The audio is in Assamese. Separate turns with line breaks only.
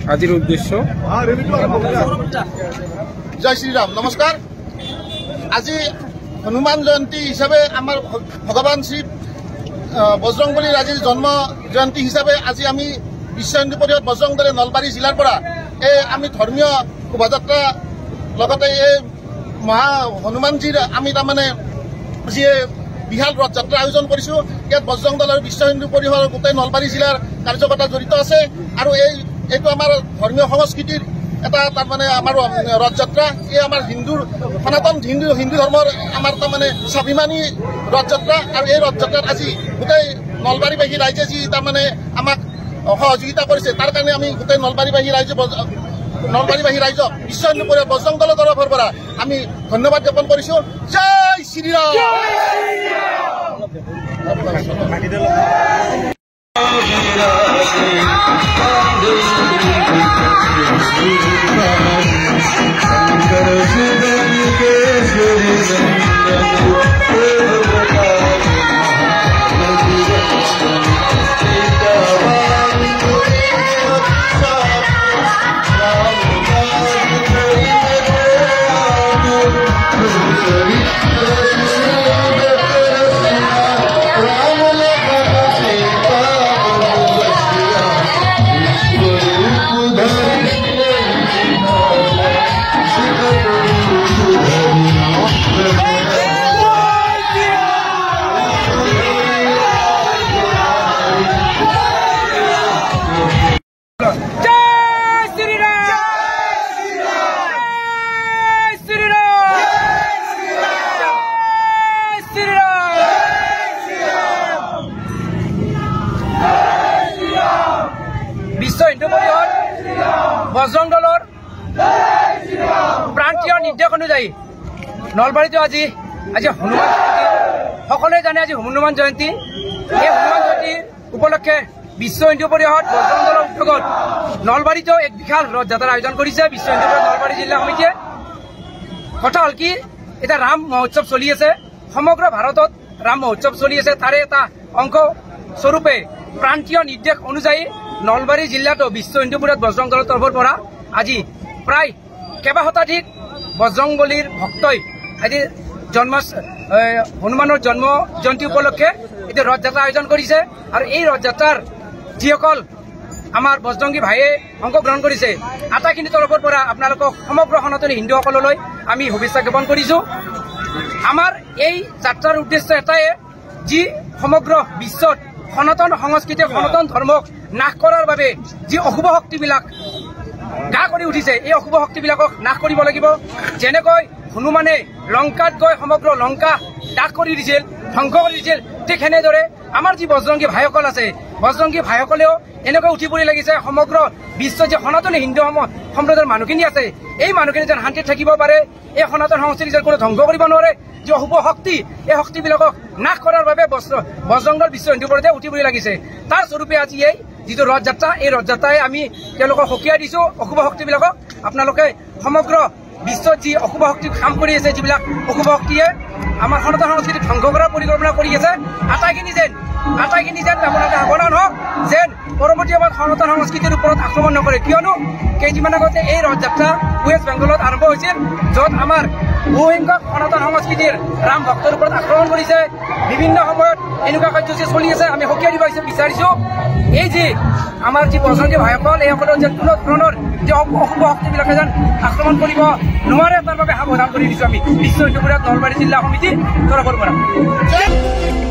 আজিৰ উদ্দেশ্য
জয় শ্ৰীৰাম নমস্কাৰ। আজি হনুমান জয়ন্তী হিচাপে আমাৰ ভগৱান শ্ৰী বজৰংবলীৰ আজি জন্ম জয়ন্তী হিচাপে আজি আমি বিশ্ব হিন্দু পৰিষদ বজৰং দলে নলবাৰী জিলাৰ পৰা এই আমি ধৰ্মীয় শোভাযাত্ৰা লগতে এই মহা হনুমানজীৰ আমি তাৰমানে যি বিশাল ৰথযাত্ৰা আয়োজন কৰিছোঁ। ইয়াত বজৰং দল আৰু বিশ্ব হিন্দু পৰিষদৰ গোটেই নলবাৰী জিলাৰ কাৰ্যকৰ্তা জড়িত আছে আৰু এইটো আমাৰ ধৰ্মীয় সংস্কৃতিৰ এটা তাৰমানে আমাৰ ৰথযাত্ৰা। এই আমাৰ হিন্দুৰ সনাতন হিন্দু ধৰ্মৰ আমাৰ তাৰমানে স্বাভিমানী ৰথযাত্ৰা আৰু এই ৰথযাত্ৰাত আজি গোটেই নলবাৰীবাসী ৰাইজে যি তাৰমানে আমাক সহযোগিতা কৰিছে তাৰ কাৰণে আমি গোটেই নলবাৰীবাসী ৰাইজক বিশ্ব হিন্দু পৰিষদ বজৰং দলৰ তৰফৰ পৰা আমি ধন্যবাদ জ্ঞাপন কৰিছোঁ। জয় শ্ৰীৰাম।
বিশ্ব হিন্দু পৰিষদ বজৰং দলৰ প্ৰান্তীয় নিৰ্দেশ অনুযায়ী নলবাৰীতো আজি হনুমান জয়ন্তী। সকলোৱে জানে আজি হনুমান জয়ন্তী। এই হনুমান জয়ন্তীৰ উপলক্ষে বিশ্ব হিন্দু পৰিষদ বজৰং দলৰ উদ্যোগত নলবাৰীতো এক বিশাল ৰথযাত্ৰাৰ আয়োজন কৰিছে বিশ্ব হিন্দু পৰিষদ নলবাৰী জিলা সমিতিয়ে। কথা হ'ল কি, এতিয়া ৰাম মহোৎসৱ চলি আছে, সমগ্ৰ ভাৰতত ৰাম মহোৎসৱ চলি আছে। তাৰে এটা অংশ স্বৰূপে প্ৰান্তীয় নিৰ্দেশ অনুযায়ী নলবাৰী জিলাতো বিশ্ব হিন্দু পৰিষদ বজৰং দলৰ তৰফৰ পৰা আজি প্ৰায় কেইবা শতাধিক বজৰংবলীৰ ভক্তই আজি হনুমানৰ জন্ম জয়ন্তী উপলক্ষে এতিয়া ৰথযাত্ৰা আয়োজন কৰিছে। আৰু এই ৰথযাত্ৰাৰ যিসকল আমাৰ বজৰংগী ভাইয়ে অংশগ্ৰহণ কৰিছে আটাইখিনি তৰফৰ পৰা আপোনালোকক সমগ্ৰ সনাতনী হিন্দুসকললৈ আমি শুভেচ্ছা জ্ঞাপন কৰিছোঁ। আমাৰ এই যাত্ৰাৰ উদ্দেশ্য এটাই, যি সমগ্ৰ বিশ্বত সনাতন সংস্কৃতি সনাতন ধৰ্মক নাশ কৰাৰ বাবে যি অশুভ শক্তিবিলাক গা কৰি উঠিছে, এই অশুভ শক্তিবিলাকক নাশ কৰিব লাগিব। যেনেকৈ হনুমানে লংকাত গৈ সমগ্ৰ লংকা দাস কৰি দিছিল, ধ্বংস কৰি দিছিল, ঠিক সেনেদৰে আমাৰ যি বজৰংগী ভাইসকল আছে, বজৰংগী ভাইসকলেও এনেকৈ উঠি পৰি লাগিছে সমগ্ৰ বিশ্ব যি সনাতনী হিন্দু সম্প্ৰদায়ৰ মানুহখিনি আছে, এই মানুহখিনি যেন শান্তিত থাকিব পাৰে, এই সনাতন সংস্কৃতি যেন কোনো ধ্বংস কৰিব নোৱাৰে। যি অশুভ শক্তি, এই শক্তিবিলাকক নাশ কৰাৰ বাবে বজৰং দল বিশ্ব হিন্দু পৰিষদে উঠি পৰি লাগিছে। তাৰ স্বৰূপে আজি এই যিটো ৰথযাত্ৰা, এই ৰথযাত্ৰাই আমি তেওঁলোকক সকীয়াই দিছোঁ অশুভ শক্তিবিলাকক। আপোনালোকে সমগ্ৰ বিশ্বত যি অশুভ শক্তি কাম কৰি আছে, যিবিলাক অশুভ শক্তিয়ে আমাৰ সনাতন সংস্কৃতি ধ্বংস কৰাৰ পৰিকল্পনা কৰি আছে, আটাইখিনি যেন আপোনালোকে সাৱধান হওক, যেন পৰৱৰ্তী সময়ত সনাতন সংস্কৃতিৰ ওপৰত আক্ৰমণ নকৰে। কিয়নো কেইদিনমান আগতে এই ৰথযাত্ৰা ৱেষ্ট বেংগলত আৰম্ভ হৈছিল, য'ত আমাৰ বহুসংখ্যক সনাতন সংস্কৃতিৰ ৰাম ভক্তৰ ওপৰত আক্ৰমণ কৰিছে। বিভিন্ন সময়ত এনেকুৱা কাৰ্যসূচী চলি আছে। আমি সকীয়াই দিব বিচাৰিছোঁ এই যি আমাৰ যি বজৰংগী ভাইসকল, এইসকলৰ যেন কোনো ধৰণৰ যি অশুভ শক্তিবিলাকে যেন আক্ৰমণ কৰিব নোৱাৰে, তাৰ বাবে সাৱধান কৰি দিছোঁ আমি বিশ্ব হিন্দু পৰিষদ নলবাৰী জিলা সমিতিৰ তৰফৰ পৰা।